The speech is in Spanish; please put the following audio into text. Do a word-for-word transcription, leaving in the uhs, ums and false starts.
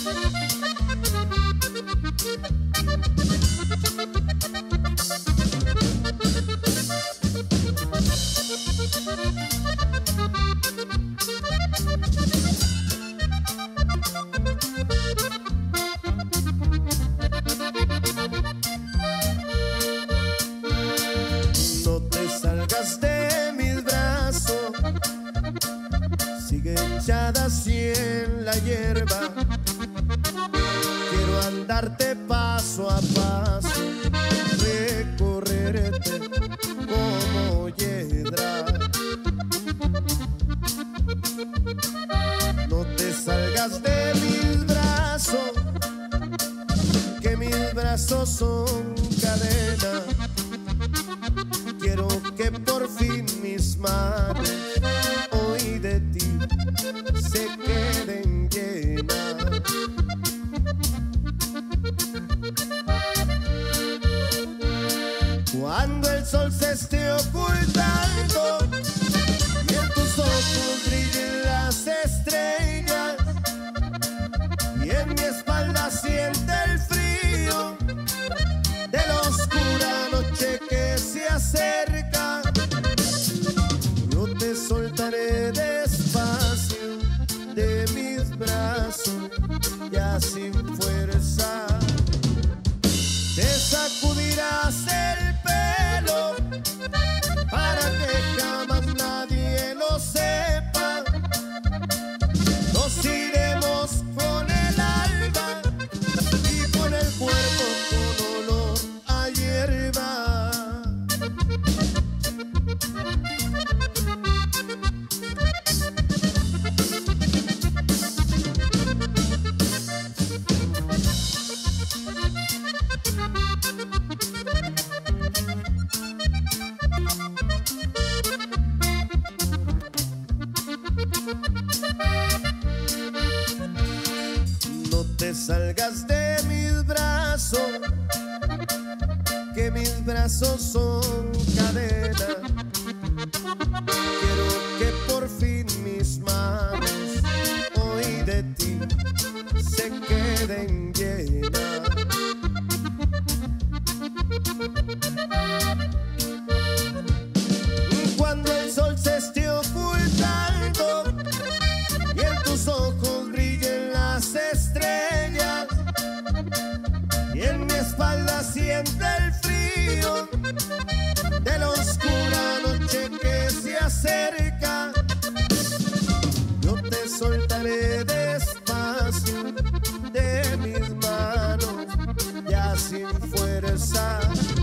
No te salgas de mis brazos, sigue echada así en la hierba. Quiero andarte paso a paso, recorrerte como hiedra. No te salgas de mis brazos, que mis brazos son cadena. Quiero que por fin mis manos hoy de ti se queden llenas. Cuando el sol se esté ocultando y en tus ojos brillen las estrellas y en mi espalda siente el frío de la oscura noche que se acerca, yo te soltaré despacio de mis brazos, ya sin fuerza. Te sacudirás el pelo para que jamás nadie lo sepa. Nos iremos con el alba y con el cuerpo con olor a hierba. No te salgas de mis brazos, que mis brazos son cadena. Quiero que por fin mis manos hoy de ti se queden llenas. Cuando el sol se esté ocultando y en tus ojos brillen las estrellas y en mi espalda siente el frío de la oscura noche que se acerca, yo te soltaré despacio de mis manos, ya sin fuerza.